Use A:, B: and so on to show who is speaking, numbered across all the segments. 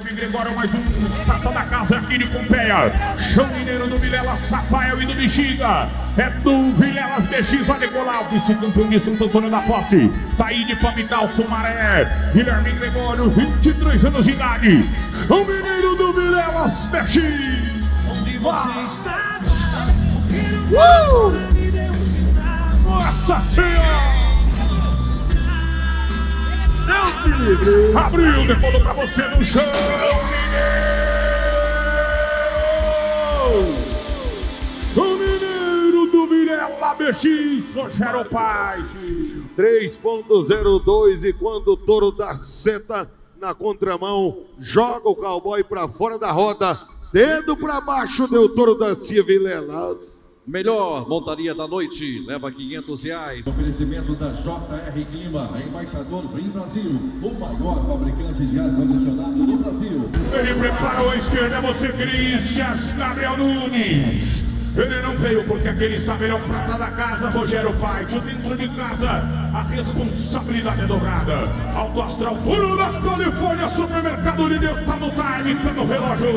A: Guilherme Gregório, mais um prata da casa aqui de Pompeia. Chão Mineiro do Vilelas, Rafael e do Bexiga. É do Vilelas BX, olha Nicolau, vice-campeão de Santo Antônio da Posse. Tá aí de Palmital, Sumaré. Guilherme Gregório, 23 anos de idade. Chão Mineiro do Vilelas BX.
B: Onde você está?
A: Nossa Senhora! Deus me livre! Abriu, decolou pra você no chão, Mineiro! O Mineiro do Vilela BX, Rogério Paz.
C: 3.02 e quando o touro dá seta na contramão, joga o cowboy pra fora da roda, dedo pra baixo, deu touro da Cia Vilelas.
D: Melhor montaria da noite, leva R$500.
E: Oferecimento da JR Clima, embaixador Rim Brasil, o maior fabricante de ar-condicionado do Brasil.
A: Ele preparou a esquerda, você Christian Gabriel Nunes. Ele não veio porque aquele está melhor prata da casa, Rogério Pai. De dentro de casa, a responsabilidade é dobrada. Alto Astral, Puro da Califórnia, Supermercado Líder, tá no time, tá no relógio.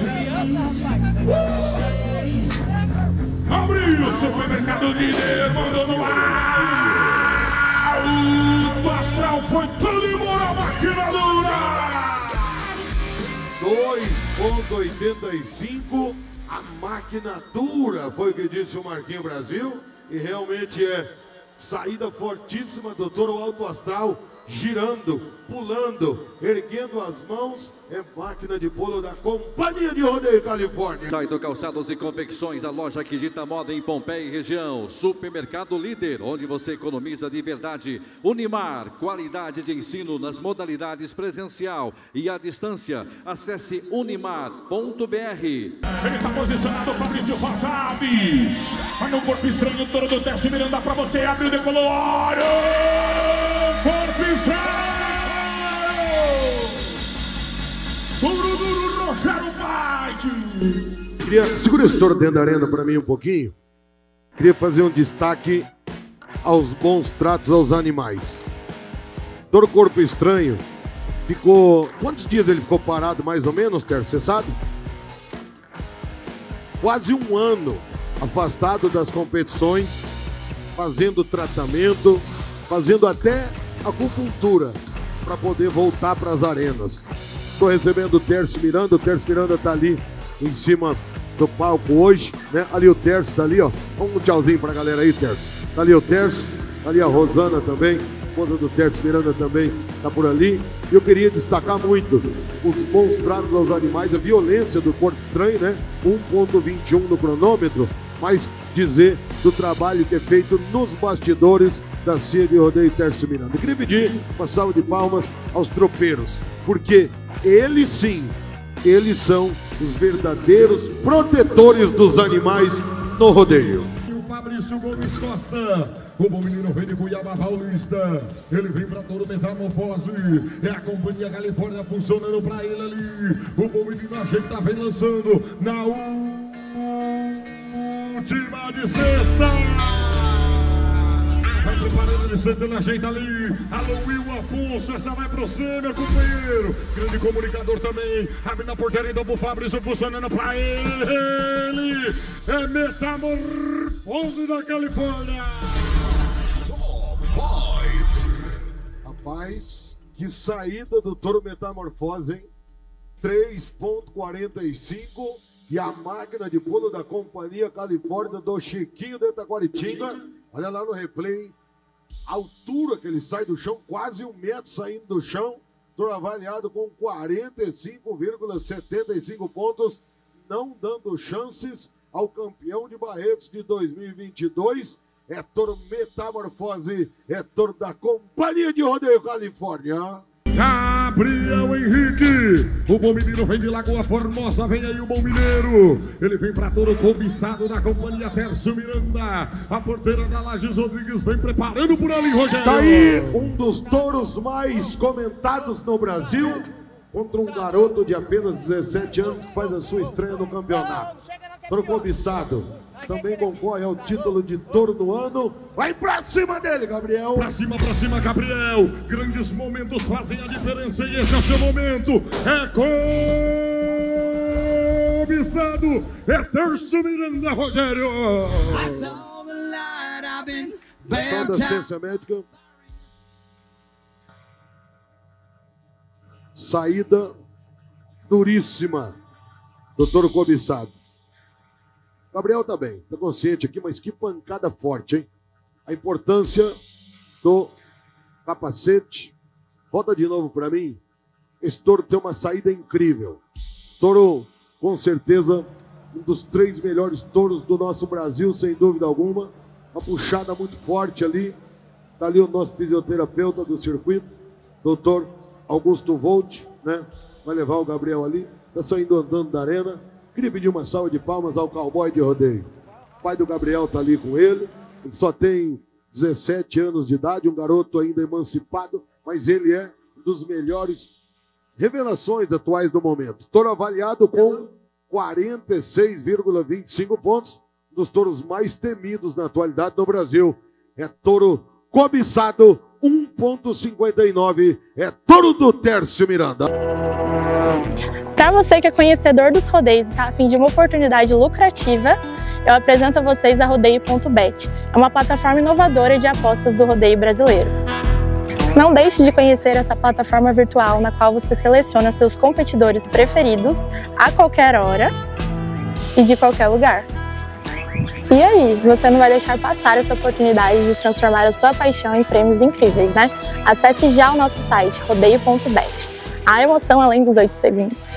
A: Abriu o Supermercado Líder, mandou no ar. O Astral foi tudo embora, maquinadora.
C: 2.85, a máquina dura, foi o que disse o Marquinhos Brasil. E realmente é saída fortíssima do touro Alto Astral, girando, pulando, erguendo as mãos. É máquina de pulo da Companhia de Rodeio Califórnia.
D: Sai do Calçados e Confecções, a loja que dita moda em Pompeia e região. Supermercado Líder, onde você economiza de verdade. Unimar, qualidade de ensino nas modalidades presencial e à distância. Acesse unimar.br.
A: Ele está posicionado, Fabrício Rosales. Vai no corpo estranho, o touro do Tércio Miranda pra você. Abriu, decolou, olha! Corpo estranho! Duro, Rogério Bite!
C: Segura esse touro dentro da arena para mim um pouquinho. Queria fazer um destaque aos bons tratos aos animais. Touro Corpo Estranho ficou... Quantos dias ele ficou parado mais ou menos, Tércio? Você sabe? Quase um ano afastado das competições, fazendo tratamento, fazendo até acupuntura para poder voltar para as arenas. Estou recebendo o Tércio Miranda está ali em cima do palco hoje, né? Ali o Tércio está ali, ó. Um tchauzinho para a galera aí, Tércio. Tá ali o Tércio, tá ali a Rosana também, esposa do Tércio Miranda também está por ali. E eu queria destacar muito os bons tratos aos animais, a violência do Corpo Estranho, né? 1.21 no cronômetro, mas dizer do trabalho que é feito nos bastidores da Cia de Rodeio Tércio Miranda. Eu queria pedir uma salva de palmas aos tropeiros, porque eles sim, eles são os verdadeiros protetores dos animais no rodeio.
E: O Fabrício Gomes Costa, o bom menino vem de Cuiabá Paulista, ele vem pra todo Metamorfose, é a Companhia Califórnia funcionando pra ele ali, o bom menino ajeita, vem lançando na última de sexta. Vai preparando, ele sentando, ajeita ali. Alô, Will Afonso, essa vai pra você, meu companheiro. Grande comunicador também. Abre na portaria do Fabrício, funcionando pra ele. É Metamorfose da Califórnia.
C: Top 5. Rapaz, que saída do touro Metamorfose, hein? 3.45. E a máquina de pulo da Companhia Califórnia do Chiquinho de Itaquaritinga. Olha lá no replay, a altura que ele sai do chão, quase 1 metro saindo do chão. Touro avaliado com 45,75 pontos, não dando chances ao campeão de Barretos de 2022. É touro Metamorfose, é touro da Companhia de Rodeio Califórnia.
E: Gabriel Henrique, o bom menino vem de Lagoa Formosa, vem aí o bom mineiro, ele vem para todo cobiçado da Companhia Tércio Miranda, a porteira da Lages Rodrigues vem preparando por ali, Rogério.
C: Tá aí um dos touros mais comentados no Brasil, contra um garoto de apenas 17 anos que faz a sua estreia no campeonato. Touro cobiçado, também concorre ao título de touro do ano. Vai pra cima dele, Gabriel.
E: Pra cima, Gabriel. Grandes momentos fazem a diferença e esse é o seu momento. É cobiçado. É Tércio Miranda, Rogério.
C: Ação da assistência médica. Saída duríssima do touro cobiçado. Gabriel tá bem, tá consciente aqui, mas que pancada forte, hein? A importância do capacete. Volta de novo para mim. Esse touro tem uma saída incrível. Touro, com certeza, um dos 3 melhores touros do nosso Brasil, sem dúvida alguma. Uma puxada muito forte ali. Tá ali o nosso fisioterapeuta do circuito, doutor Augusto Volt, né? Vai levar o Gabriel ali. Tá saindo andando da arena. Queria pedir uma salva de palmas ao cowboy de rodeio. O pai do Gabriel tá ali com ele. Ele só tem 17 anos de idade, um garoto ainda emancipado, mas ele é um dos melhores revelações atuais do momento. Touro avaliado com 46,25 pontos, um dos touros mais temidos na atualidade no Brasil. É touro cobiçado, 1,59. É touro do Tércio Miranda.
F: Para você que é conhecedor dos rodeios e está a fim de uma oportunidade lucrativa, eu apresento a vocês a Rodeio.bet. É uma plataforma inovadora de apostas do rodeio brasileiro. Não deixe de conhecer essa plataforma virtual na qual você seleciona seus competidores preferidos a qualquer hora e de qualquer lugar. E aí, você não vai deixar passar essa oportunidade de transformar a sua paixão em prêmios incríveis, né? Acesse já o nosso site, Rodeio.bet. A emoção além dos 8 segundos.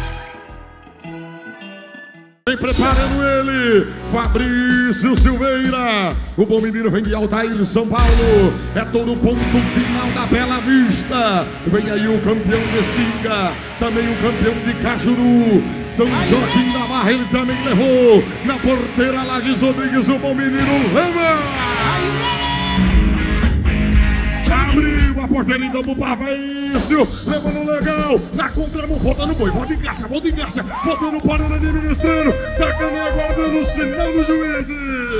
E: Vem preparando ele, Fabrício Silveira. O bom menino vem de Altair, São Paulo. É todo ponto final da Bela Vista. Vem aí o campeão de Estinga, também o campeão de Cajuru. São Joaquim da Barra, ele também levou. Na porteira, Lages Rodrigues, o bom menino leva. Abriu a porteirinha do Fabrício, levando legal, na contramão, botando boi, volta em caixa, botando para o administrando, tacando e aguardando o sinal do juiz.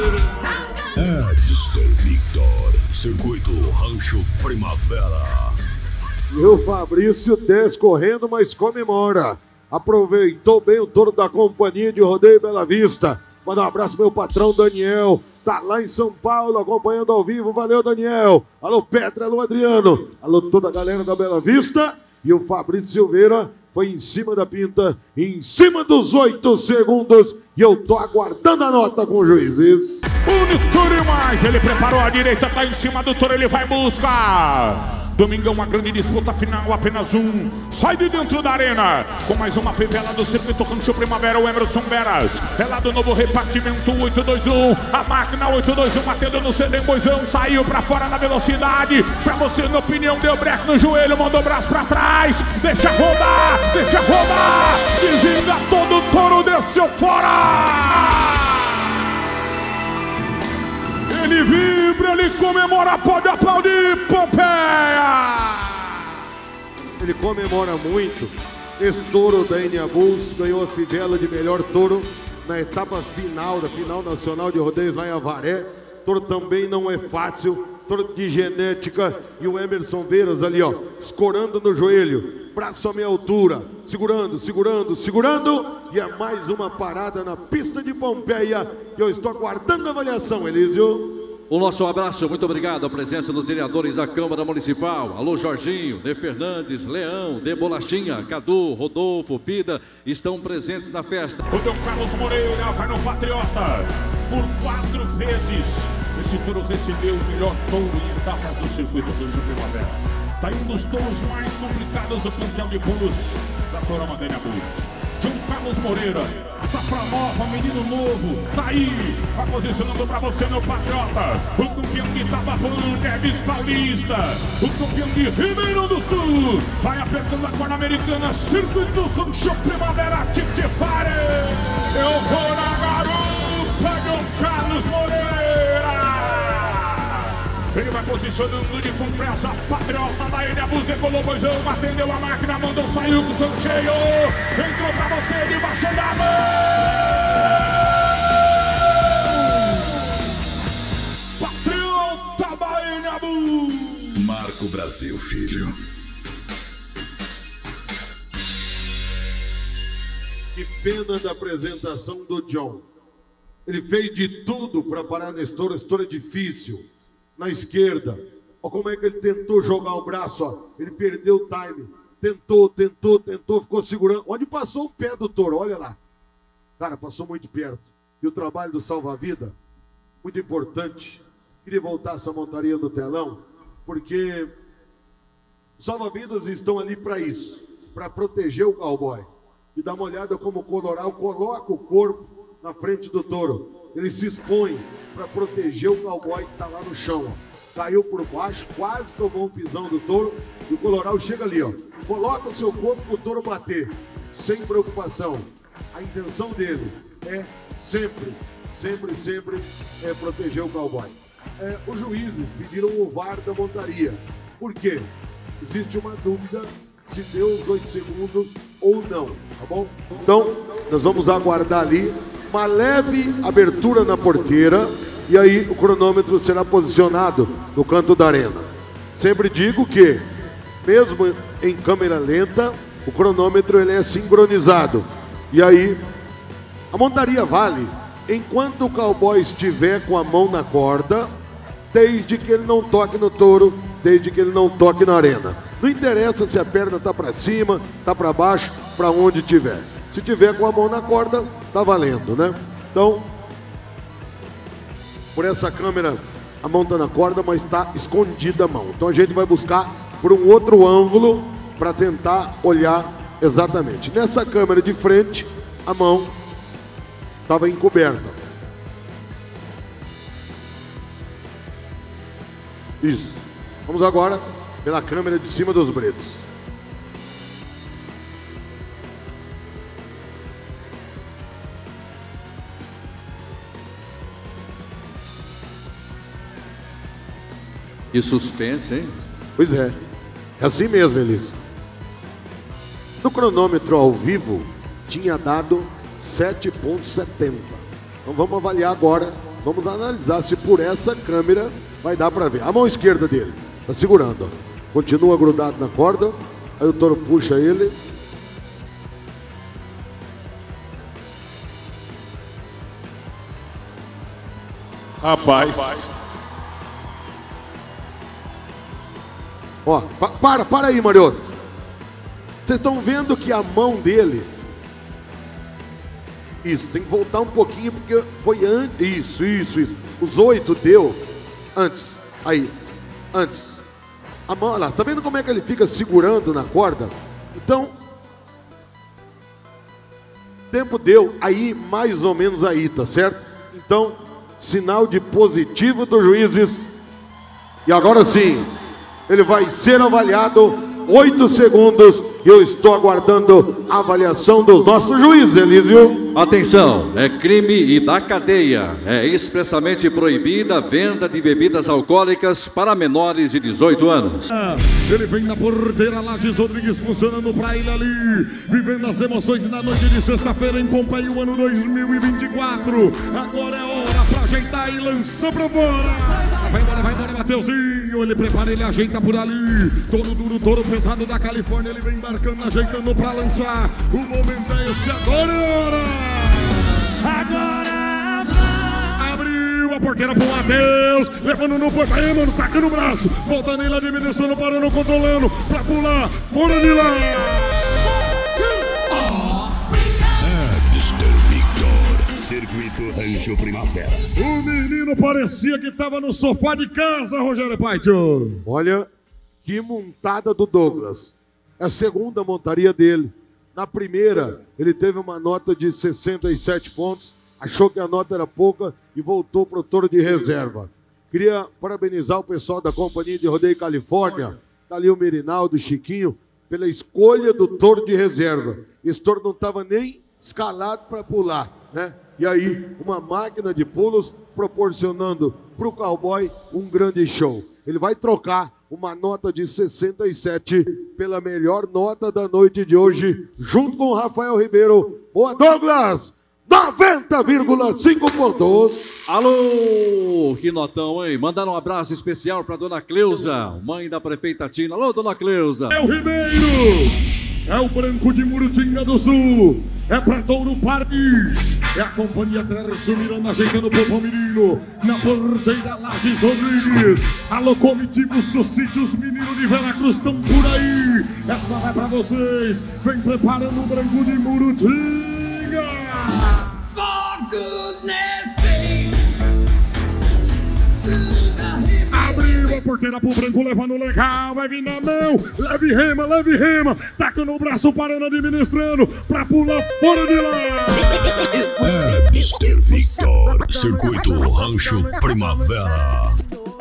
G: Edson Victor, Circuito Rancho Primavera.
C: E o Fabrício desce correndo, mas comemora. Aproveitou bem o touro da companhia de rodeio Bela Vista. Manda um abraço pro meu patrão Daniel. Tá lá em São Paulo, acompanhando ao vivo. Valeu, Daniel. Alô, Petra, alô, Adriano. Alô, toda a galera da Bela Vista. E o Fabrício Silveira foi em cima da pinta, em cima dos 8 segundos. E eu tô aguardando a nota com os juízes.
A: Único touro mais. Ele preparou a direita, tá em cima do touro, ele vai buscar. Domingão, uma grande disputa final, apenas um. Sai de dentro da arena, com mais uma fivela do circuito Rancho Primavera, o Emerson Veras. É lá do novo repartimento 821. A máquina 821 batendo no CD Boizão. Saiu pra fora na velocidade. Pra você, na opinião, deu breque no joelho, mandou o braço pra trás. Deixa rodar, Desenga todo o touro, desceu fora. Ele vibra, ele comemora, pode aplaudir, Pompeia!
C: Ele comemora muito. Esse touro da NA Bulls ganhou a fivela de melhor touro na etapa final da Final Nacional de Rodeios lá em Avaré. Touro também não é fácil, touro de genética. E o Emerson Veras ali, ó, escorando no joelho, braço à meia altura, segurando. E é mais uma parada na pista de Pompeia. E eu estou aguardando a avaliação, Elísio.
D: O nosso abraço, muito obrigado à presença dos vereadores da Câmara Municipal. Alô, Jorginho, De Fernandes, Leão, De Bolachinha, Cadu, Rodolfo, Pida, estão presentes na festa.
A: O Dom Carlos Moreira vai no Patriota por 4 vezes. Esse touro recebeu o melhor touro em etapas do circuito do Rancho Primavera. Tá um dos touros mais complicados do plantel de pulos da Toura Madeira Bulls. João Carlos Moreira, safra nova, menino novo, tá aí, vai posicionando pra você no Patriota. O campeão de Itabapã, Neves Paulista, o campeão de Ribeirão do Sul, vai apertando a corda americana, circuito do Rancho Primavera, Titifare. Eu vou na garupa, João Carlos Moreira. Ele vai posicionando de compressa, Patriota da NA Bulls, decolou Boizão, atendeu a máquina, mandou, saiu com o campo cheio, entrou pra você debaixo da mão.
G: Brasil, filho.
C: Que pena da apresentação do John. Ele fez de tudo para parar na estoura. Estoura difícil. Na esquerda. Olha como é que ele tentou jogar o braço. Ó. Ele perdeu o time. Tentou, ficou segurando. Onde passou o pé do touro, olha lá. Cara, passou muito perto. E o trabalho do salva-vida, muito importante. Queria voltar essa montaria no telão, porque os salva-vidas estão ali para isso, para proteger o cowboy. E dá uma olhada como o Coloral coloca o corpo na frente do touro. Ele se expõe para proteger o cowboy que está lá no chão. Caiu por baixo, quase tomou um pisão do touro. E o Coloral chega ali, ó. Coloca o seu corpo para o touro bater, sem preocupação. A intenção dele é sempre proteger o cowboy. Os juízes pediram o VAR da montaria. Por quê? Existe uma dúvida se deu os 8 segundos ou não, tá bom? Então, nós vamos aguardar ali uma leve abertura na porteira e aí o cronômetro será posicionado no canto da arena. Sempre digo que, mesmo em câmera lenta, o cronômetro ele é sincronizado. E aí, a montaria vale enquanto o cowboy estiver com a mão na corda, desde que ele não toque no touro, desde que ele não toque na arena. Não interessa se a perna está para cima, está para baixo, para onde tiver. Se tiver com a mão na corda, tá valendo, né? Então, por essa câmera, a mão está na corda, mas está escondida a mão. Então a gente vai buscar por um outro ângulo para tentar olhar exatamente. Nessa câmera de frente, a mão estava encoberta. Isso. Vamos agora pela câmera de cima dos bretos.
D: Que suspense, hein?
C: Pois é. É assim mesmo, Elisa. No cronômetro ao vivo, tinha dado 7,70. Então vamos avaliar agora. Vamos analisar se por essa câmera vai dar para ver. A mão esquerda dele. Tá segurando, ó. Continua grudado na corda. Aí o touro puxa ele.
A: Rapaz.
C: Ó, para aí, Marioto. Vocês estão vendo que a mão dele... Isso, tem que voltar um pouquinho porque foi antes. Isso. Os 8 deu antes. Aí, antes. A mão, olha lá, tá vendo como é que ele fica segurando na corda? Então, tempo deu aí, mais ou menos aí, tá certo? Então, sinal de positivo dos juízes. E agora sim, ele vai ser avaliado 8 segundos. Eu estou aguardando a avaliação dos nossos juízes, Elísio.
D: Atenção, é crime e da cadeia. É expressamente proibida a venda de bebidas alcoólicas para menores de 18 anos.
E: Ele vem na porteira, Lages Rodrigues funcionando pra ele ali, vivendo as emoções na noite de sexta-feira em Pompeia, o ano 2024. Agora é hora pra ajeitar e lançar pra fora. Vai embora, Mateuzinho. Ele prepara, ele ajeita por ali. Touro duro, touro pesado da Califórnia. Ele vem embarcando, ajeitando pra lançar. O momento é esse, agora é hora.
B: Agora vai.
E: Abriu a porteira pro Matheus. Levando no porteiro, mano, taca no braço. Voltando ele, administrando, parando, controlando. Pra pular, fora de lá.
G: Circuito Rancho Primavera.
E: O menino parecia que estava no sofá de casa, Rogério Paito.
C: Olha que montada do Douglas. É a segunda montaria dele. Na primeira, ele teve uma nota de 67 pontos, achou que a nota era pouca e voltou para o touro de reserva. Queria parabenizar o pessoal da Companhia de Rodeio Califórnia, tá ali o Merinaldo, o Chiquinho, pela escolha do touro de reserva. Esse touro não estava nem escalado para pular, né? E aí, uma máquina de pulos proporcionando para o cowboy um grande show. Ele vai trocar uma nota de 67 pela melhor nota da noite de hoje, junto com o Rafael Ribeiro. Boa, Douglas! 90,5 pontos.
D: Alô, que notão, hein? Mandar um abraço especial pra dona Cleusa, mãe da prefeita Tina. Alô, dona Cleusa.
E: É o Ribeiro. É o Branco de Murutinga do Sul. É pra Touro Paris. É a companhia Terço Miranda ajeitando pro Palmirino. Na porteira Lages Rodrigues. Alô, comitivos dos sítios Menino de Veracruz estão por aí. Essa vai pra vocês. Vem preparando o Branco de Murutinga.
B: For goodness sake.
E: Abriu a porteira pro Branco, levando legal, vai vir na mão, leve rema, tacando o braço, parando, administrando, pra pular fora de lá.
G: Mr. Victor, Circuito Rancho Primavera.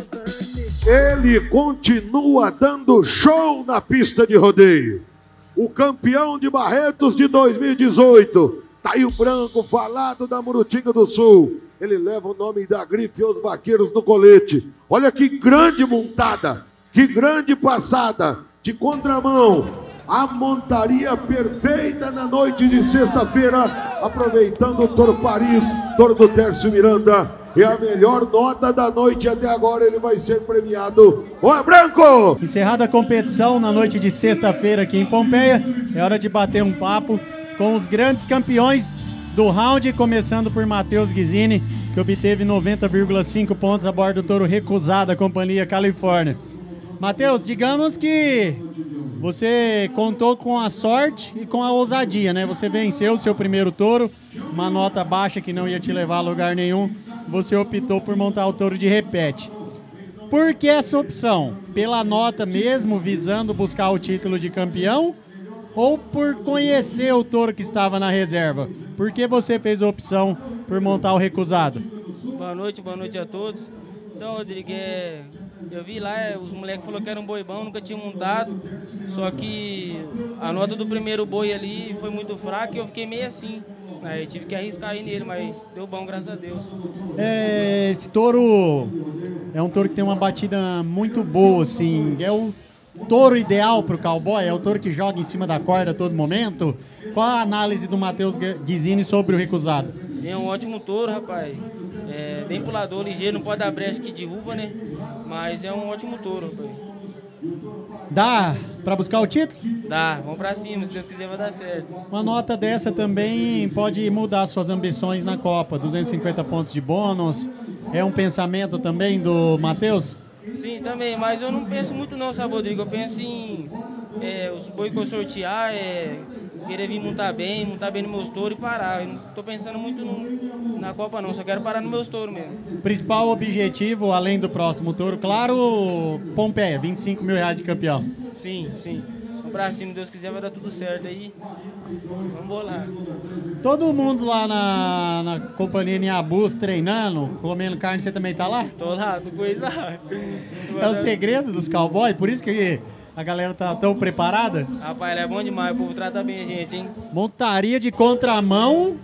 C: Ele continua dando show na pista de rodeio. O campeão de Barretos de 2018. Tá aí o Branco, falado da Murutinga do Sul. Ele leva o nome da grife e os vaqueiros no colete. Olha que grande montada, que grande passada de contramão. A montaria perfeita na noite de sexta-feira, aproveitando o Touro Paris, Touro do Tércio Miranda. É a melhor nota da noite até agora, ele vai ser premiado. Ô, Branco!
H: Encerrada a competição na noite de sexta-feira aqui em Pompeia, é hora de bater um papo com os grandes campeões do round, começando por Matheus Guizini, que obteve 90,5 pontos a bordo do touro recusado da companhia Califórnia. Matheus, digamos que você contou com a sorte e com a ousadia, né? Você venceu o seu primeiro touro, uma nota baixa que não ia te levar a lugar nenhum. Você optou por montar o touro de repete. Por que essa opção? Pela nota mesmo, visando buscar o título de campeão? Ou por conhecer o touro que estava na reserva? Por que você fez a opção por montar o recusado?
I: Boa noite a todos. Então, Rodrigo, eu vi lá, os moleques falaram que era um boi bom, nunca tinha montado. Só que a nota do primeiro boi ali foi muito fraca e eu fiquei meio assim. Aí tive que arriscar aí nele, mas deu bom, graças a Deus.
H: Esse touro é um touro que tem uma batida muito boa, assim. É o touro ideal para o cowboy? É o touro que joga em cima da corda a todo momento? Qual a análise do Matheus Guizini sobre o recusado?
I: Sim, é um ótimo touro, rapaz. É bem pulador, ligeiro, não pode dar brecha que derruba, né? Mas é um ótimo touro, rapaz.
H: Dá para buscar o título?
I: Dá, vamos pra cima, se Deus quiser vai dar certo.
H: Uma nota dessa também pode mudar suas ambições na Copa. 250 pontos de bônus. É um pensamento também do Matheus?
I: Sim, também, mas eu não penso muito não, sabe, Rodrigo? Eu penso em os boi que eu sortear, querer vir montar bem nos meus touros e parar. Eu não tô pensando muito na Copa não, só quero parar nos meus touros mesmo.
H: Principal objetivo, além do próximo touro, claro, Pompeia, 25 mil reais de campeão.
I: Sim, sim. Vamos pra cima, Deus quiser vai dar tudo certo aí. Vamos bolar.
H: Todo mundo lá na companhia Niabus treinando, comendo carne, você também tá lá?
I: Tô lá, tô com eles lá.
H: É o segredo dos cowboys, por isso que a galera tá tão preparada?
I: Rapaz, é bom demais, o povo trata bem a gente, hein?
H: Montaria de contramão,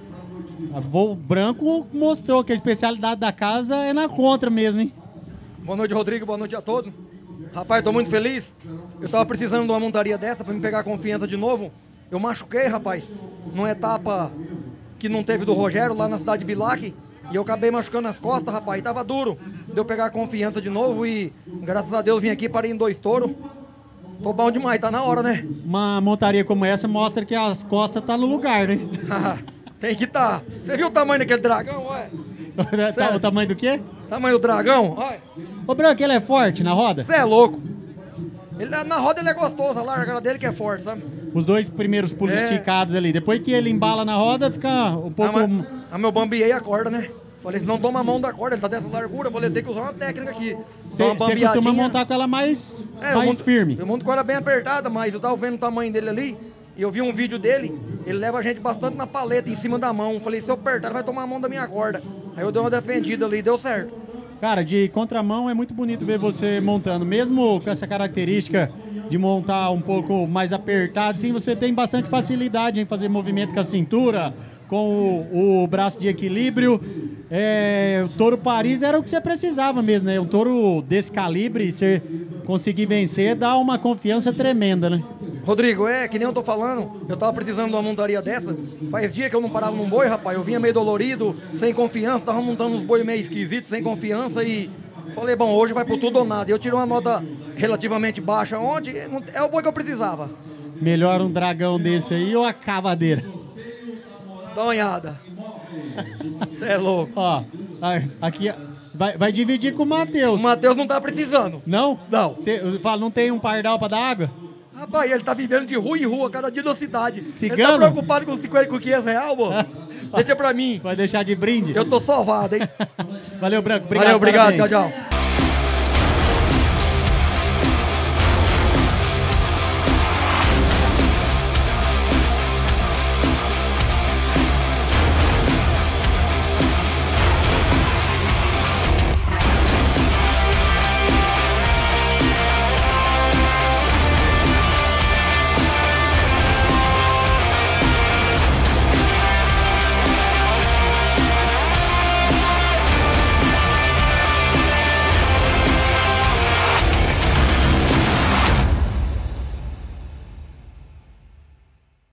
H: o Branco mostrou que a especialidade da casa é na contra mesmo, hein?
J: Boa noite, Rodrigo, boa noite a todos. Rapaz, tô muito feliz. Eu tava precisando de uma montaria dessa pra me pegar confiança de novo. Eu machuquei, rapaz, numa etapa que não teve do Rogério, lá na cidade de Bilac. E eu acabei machucando as costas, rapaz, e tava duro de eu pegar confiança de novo. E graças a Deus vim aqui, parei em 2 touros. Tô bom demais, tá na hora, né?
H: Uma montaria como essa mostra que as costas tá no lugar, né?
J: Tem que tá. Você viu o tamanho daquele dragão, ué?
H: O tamanho do quê?
J: Tamanho do dragão, olha.
H: Ô, Branco, ele é forte na roda?
J: Você é louco. Na roda ele é gostoso, a largada dele que é forte, sabe?
H: Os 2 primeiros pulos esticados ali. Depois que ele embala na roda, fica um pouco...
J: Meu bambiei a corda, né? Falei, se não toma a mão da corda, ele tá dessa largura, eu falei, tem que usar uma técnica aqui.
H: Você costuma montar com ela mais firme?
J: Eu monto com ela bem apertada, mas eu tava vendo o tamanho dele ali, e eu vi um vídeo dele, ele leva a gente bastante na paleta, em cima da mão. Falei, se eu apertar, ele vai tomar a mão da minha corda. Aí eu dei uma defendida ali, deu certo.
H: Cara, de contramão é muito bonito ver você montando, mesmo com essa característica de montar um pouco mais apertado, sim, você tem bastante facilidade em fazer movimento com a cintura, com o braço de equilíbrio. O touro Paris era o que você precisava mesmo, né? Um touro desse calibre, você conseguir vencer dá uma confiança tremenda, né?
J: Rodrigo, que nem eu tô falando, eu tava precisando de uma montaria dessa. Faz dia que eu não parava num boi, rapaz. Eu vinha meio dolorido, sem confiança, tava montando uns boi meio esquisitos, sem confiança e falei, bom, hoje vai por tudo ou nada. E eu tirei uma nota relativamente baixa ontem, é o boi que eu precisava.
H: Melhor um dragão desse aí ou a cavadeira?
J: Dá uma olhada. Você é louco.
H: Ó, aqui vai dividir com o Matheus.
J: O Matheus não tá precisando.
H: Não?
J: Não.
H: Você fala, não tem um pardal pra dar água?
J: Rapaz, ele tá vivendo de rua em rua, cada dia na cidade.
H: Cigano?
J: Ele tá preocupado com 50, com 500 reais, mano. Deixa pra mim.
H: Vai deixar de brinde?
J: Eu tô salvado, hein?
H: Valeu, Branco. Obrigado.
J: Valeu, obrigado.
H: Parabéns.
J: Tchau, tchau.